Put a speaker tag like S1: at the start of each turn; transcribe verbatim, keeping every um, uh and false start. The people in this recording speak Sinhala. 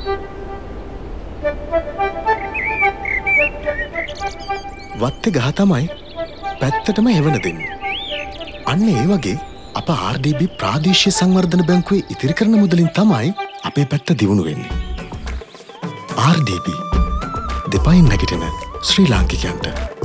S1: වත්තේ ගහ තමයි පැත්තටම එවන දෙන්නේ. අන්න ඒ වගේ අප ආර් ඩී බී ප්‍රාදේශීය සංවර්ධන බැංකුවේ ඉතිරි කරන මුදලින් තමයි අපේ පැත්ත දියුණු වෙන්නේ. ආර් ඩී බී දෙපයින් නැගිටින ශ්‍රී ලාංකිකයන්ට